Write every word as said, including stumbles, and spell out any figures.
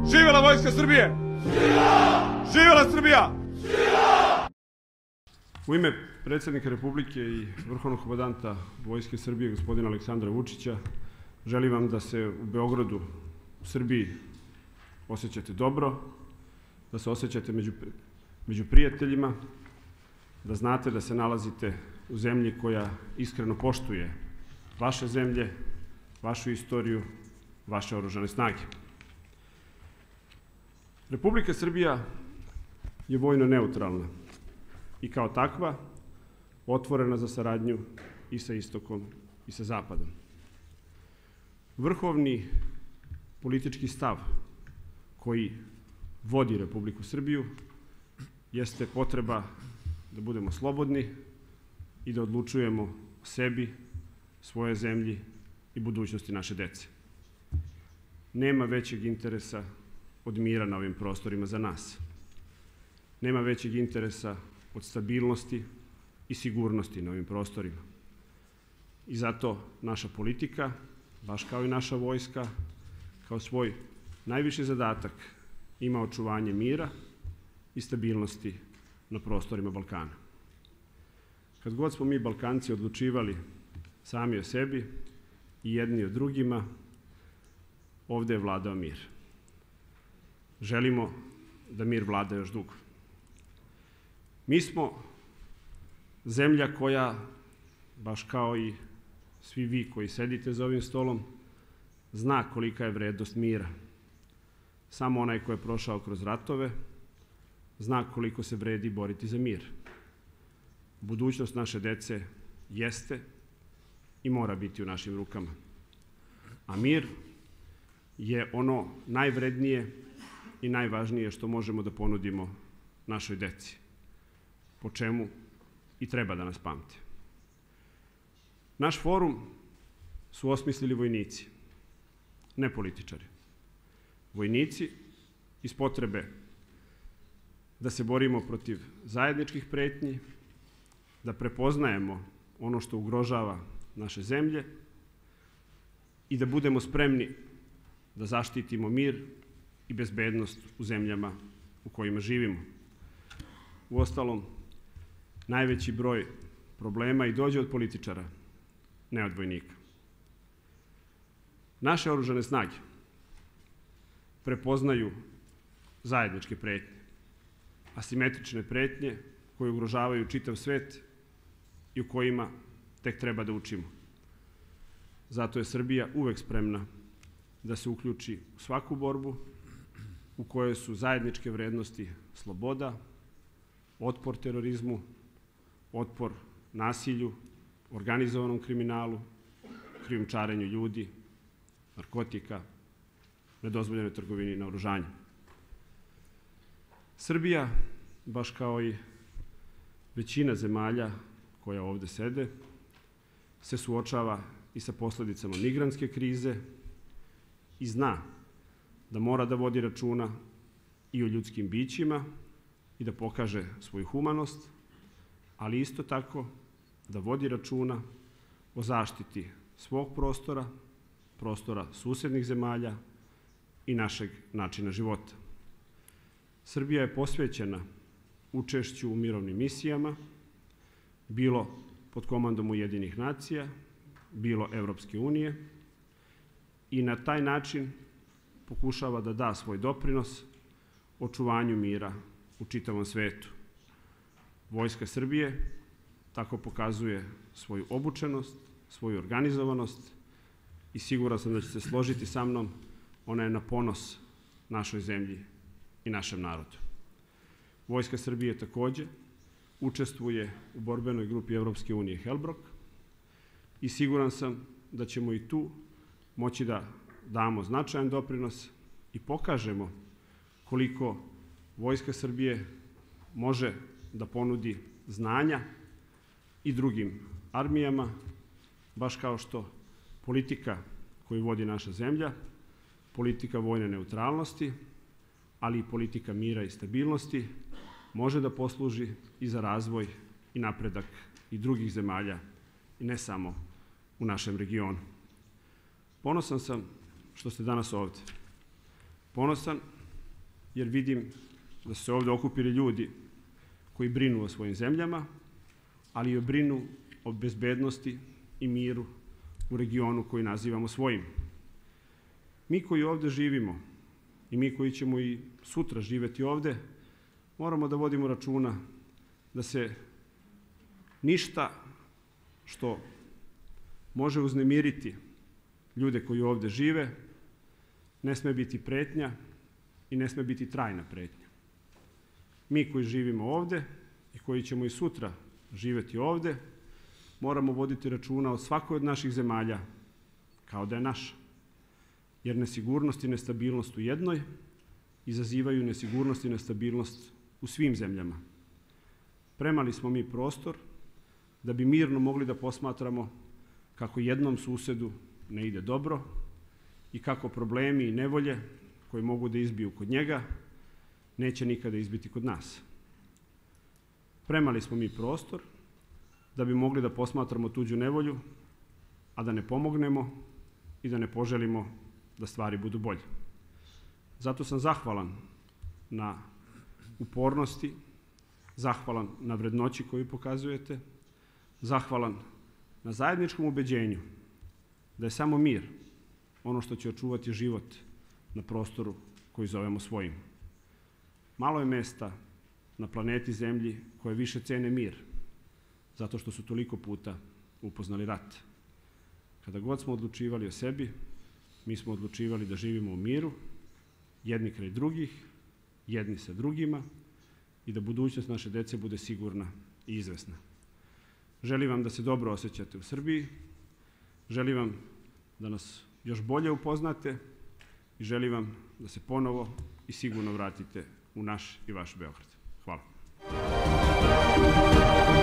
Živela Vojska Srbije! Živela Srbija! U ime predsjednika Republike i vrhovnog komandanta Vojske Srbije, gospodina Aleksandra Vučića, želim vam da se u Beogradu, u Srbiji, osjećate dobro, da se osjećate među, među prijateljima, da znate da se nalazite u zemlji koja iskreno poštuje vaše zemlje, vašu istoriju, vaše oružane snage. Republika Srbija je vojno neutralna i kao takva otvorena za saradnju i sa istokom i sa zapadom. Vrhovni politički stav koji vodi Republiku Srbiju jeste potreba da budemo slobodni i da odlučujemo o sebi, svoje zemlji i budućnosti naše dece. Nema većeg interesa od mira na ovim prostorima za nas. Nema većeg interesa od stabilnosti i sigurnosti na ovim prostorima. I zato naša politika, baš kao i naša vojska, kao svoj najviši zadatak ima očuvanje mira i stabilnosti na prostorima Balkana. Kad god smo mi Balkanci odlučivali sami o sebi i jedni o drugima, ovde je vladao mir. Želimo da mir vlada još dugo. Mi smo zemlja koja, baš kao i svi vi koji sedite za ovim stolom, zna kolika je vrednost mira. Samo onaj ko je prošao kroz ratove zna koliko se vredi boriti za mir. Budućnost naše dece jeste i mora biti u našim rukama. A mir je ono najvrednije i najvažnije što možemo da ponudimo našoj deci, po čemu i treba da nas pamte. Naš forum su osmislili vojnici, ne političari. Vojnici iz potrebe da se borimo protiv zajedničkih pretnji, da prepoznajemo ono što ugrožava naše zemlje i da budemo spremni da zaštitimo mir i bezbednost u zemljama u kojima živimo. Uostalom, najveći broj problema i dođe od političara, ne od vojnika. Naše oružane snage prepoznaju zajedničke pretnje, asimetrične pretnje koje ugrožavaju čitav svet i u kojima tek treba da učimo. Zato je Srbija uvek spremna da se uključi u svaku borbu u kojoj su zajedničke vrednosti sloboda, otpor terorizmu, otpor nasilju, organizovanom kriminalu, krijumčarenju ljudi, narkotika, nedozvoljenoj trgovini naoružanjem. Srbija, baš kao i većina zemalja koja ovde sede, se suočava i sa posledicama migrantske krize i zna da mora da vodi računa i o ljudskim bićima i da pokaže svoju humanost, ali isto tako da vodi računa o zaštiti svog prostora, prostora susednih zemalja i našeg načina života. Srbija je posvećena učešću u mirovnim misijama, bilo pod komandom Ujedinjenih nacija, bilo Evropske unije, i na taj način pokušava da da svoj doprinos očuvanju mira u čitavom svetu. Vojska Srbije tako pokazuje svoju obučenost, svoju organizovanost i siguran sam da će se složiti sa mnom, ona je na ponos našoj zemlji i našem narodu. Vojska Srbije takođe učestvuje u borbenoj grupi Evropske unije Helbrok i siguran sam da ćemo i tu moći da damo značajan doprinos i pokažemo koliko Vojska Srbije može da ponudi znanja i drugim armijama, baš kao što politika koju vodi naša zemlja, politika vojne neutralnosti, ali i politika mira i stabilnosti, može da posluži i za razvoj i napredak i drugih zemalja i ne samo u našem regionu. Ponosan sam što ste danas ovde. Ponosan jer vidim da su se ovdje okupili ljudi koji brinu o svojim zemljama, ali i brinu o bezbednosti i miru u regionu koji nazivamo svojim. Mi koji ovdje živimo i mi koji ćemo i sutra živjeti ovdje, moramo da vodimo računa da se ništa što može uznemiriti ljude koji ovdje žive ne sme biti pretnja i ne sme biti trajna pretnja. Mi koji živimo ovdje i koji ćemo i sutra živjeti ovdje, moramo voditi računa o svakoj od naših zemalja kao da je naša. Jer nesigurnost i nestabilnost u jednoj izazivaju nesigurnost i nestabilnost u svim zemljama. Premali smo mi prostor da bi mirno mogli da posmatramo kako jednom susedu ne ide dobro i kako problemi i nevolje koji mogu da izbiju kod njega neće nikada izbiti kod nas. Premali smo mi prostor da bi mogli da posmatramo tuđu nevolju, a da ne pomognemo i da ne poželimo da stvari budu bolje. Zato sam zahvalan na upornosti, zahvalan na vrednoći koju pokazujete, zahvalan na zajedničkom ubeđenju da je samo mir ono što će očuvati život na prostoru koji zovemo svojim. Malo je mesta na planeti Zemlji koje više cene mir, zato što su toliko puta upoznali rat. Kada god smo odlučivali o sebi, mi smo odlučivali da živimo u miru, jedni kraj drugih, jedni sa drugima i da budućnost naše dece bude sigurna i izvesna. Želim vam da se dobro osjećate u Srbiji, želim vam da nas još bolje upoznate i želim vam da se ponovo i sigurno vratite u naš i vaš Beograd. Hvala.